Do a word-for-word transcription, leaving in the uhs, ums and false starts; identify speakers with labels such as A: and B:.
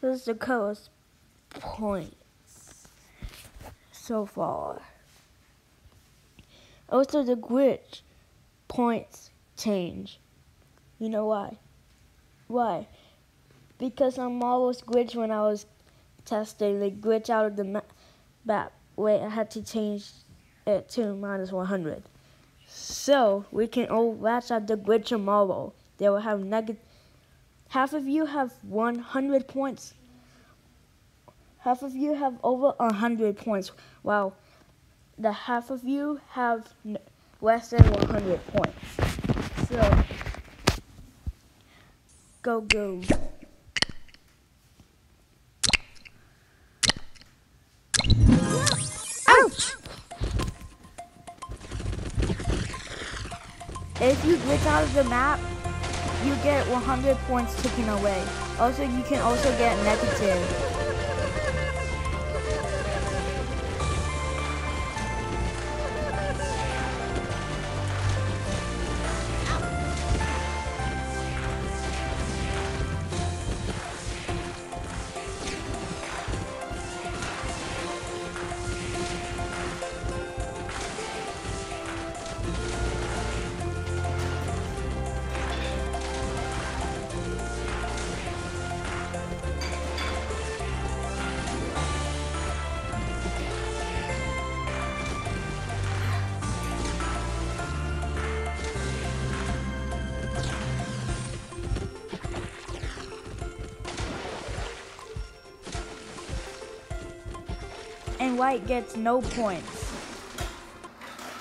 A: Here's the colors points so far. Also, the glitch points change. You know why? Why? Because on Marvel's glitch when I was testing, they glitch out of the map. Wait, I had to change it to minus one hundred. So we can all watch out the glitch on Marvel. They will have negative. Half of you have one hundred points. Half of you have over one hundred points. While the half of you have less than one hundred points. So, go, go. Ouch! If you glitch out of the map, you get one hundred points taken away. Also, you can also get negative. And white gets no points.